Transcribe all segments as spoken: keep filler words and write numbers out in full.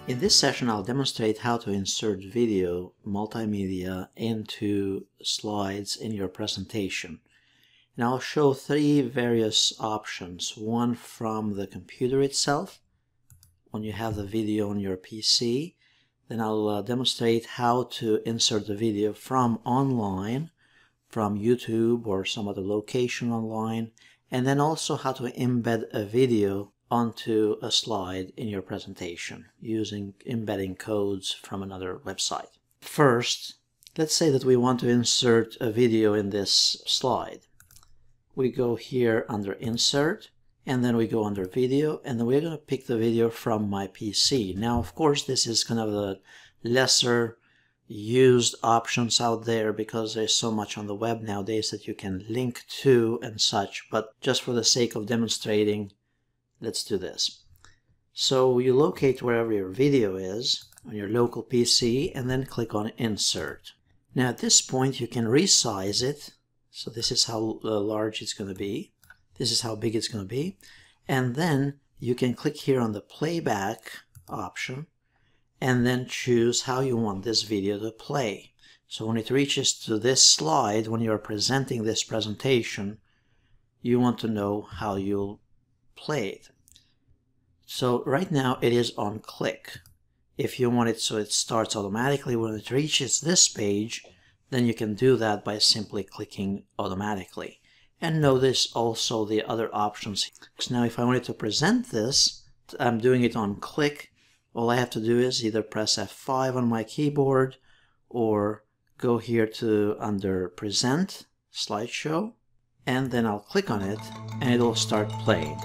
In this session, I'll demonstrate how to insert video multimedia into slides in your presentation. And I'll show three various options. One from the computer itself, when you have the video on your P C. Then I'll uh, demonstrate how to insert the video from online, from YouTube or some other location online. And then also how to embed a video onto a slide in your presentation using embedding codes from another website. First, let's say that we want to insert a video in this slide. We go here under Insert, and then we go under Video, and then we're going to pick the video from my P C. Now, of course, this is kind of the lesser used options out there because there's so much on the web nowadays that you can link to and such, but just for the sake of demonstrating, let's do this. So you locate wherever your video is on your local P C and then click on Insert. Now at this point you can resize it. So this is how uh, large it's going to be. This is how big it's going to be. And then you can click here on the Playback option and then choose how you want this video to play. So when it reaches to this slide, when you're presenting this presentation, you want to know how you'll play it. So right now it is on click. If you want it so it starts automatically when it reaches this page, then you can do that by simply clicking automatically. And notice also the other options. Now if I wanted to present this, I'm doing it on click. All I have to do is either press F five on my keyboard or go here to under Present, Slideshow, and then I'll click on it and it'll start playing.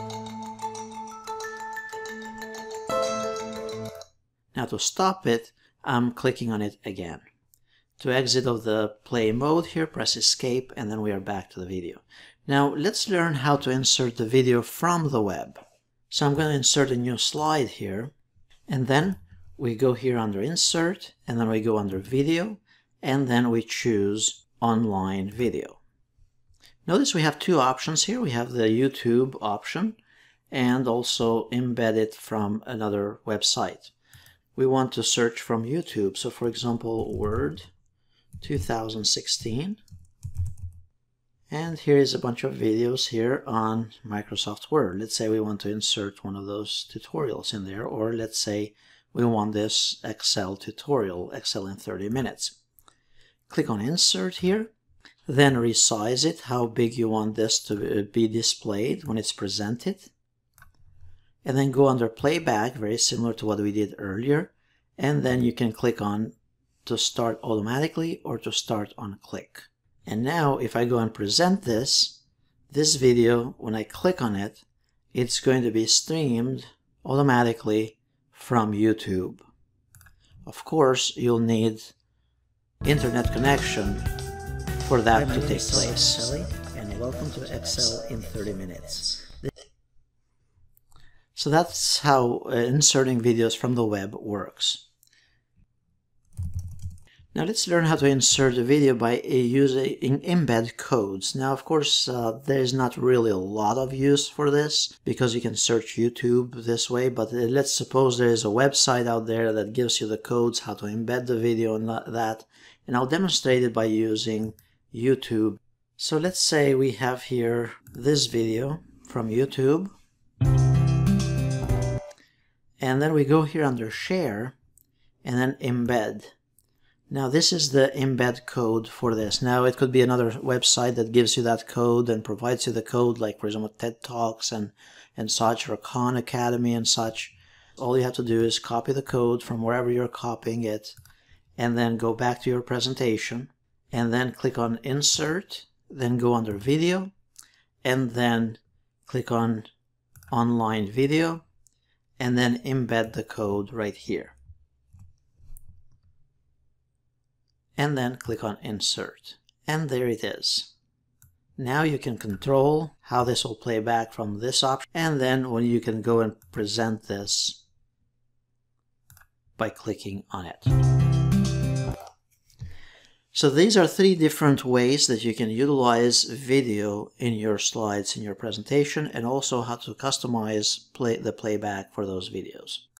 Now to stop it, I'm clicking on it again. To exit of the play mode here, press Escape, and then we are back to the video. Now let's learn how to insert the video from the web. So I'm going to insert a new slide here, and then we go here under Insert, and then we go under Video, and then we choose Online Video. Notice we have two options here. We have the YouTube option and also embed it from another website. We want to search from YouTube. So for example, Word two thousand sixteen. And here is a bunch of videos here on Microsoft Word. Let's say we want to insert one of those tutorials in there, or let's say we want this Excel tutorial, Excel in thirty minutes. Click on Insert here, then resize it, how big you want this to be displayed when it's presented. And then go under Playback, very similar to what we did earlier, and then you can click on to start automatically or to start on click. And now if I go and present this, this video, when I click on it, it's going to be streamed automatically from YouTube. Of course, you'll need internet connection for that to take place. Sally, and welcome to Excel in thirty minutes. So that's how uh, inserting videos from the web works. Now let's learn how to insert a video by uh, using embed codes. Now of course uh, there is not really a lot of use for this because you can search YouTube this way, but uh, let's suppose there is a website out there that gives you the codes how to embed the video and that, and I'll demonstrate it by using YouTube. So let's say we have here this video from YouTube. And then we go here under Share and then Embed. Now this is the embed code for this. Now it could be another website that gives you that code and provides you the code, like for example TED Talks and, and such, or Khan Academy and such. All you have to do is copy the code from wherever you're copying it and then go back to your presentation and then click on Insert, then go under Video and then click on Online Video, and then embed the code right here. And then click on Insert. And there it is. Now you can control how this will play back from this option, and then when you can go and present this by clicking on it. So these are three different ways that you can utilize video in your slides in your presentation, and also how to customize play the playback for those videos.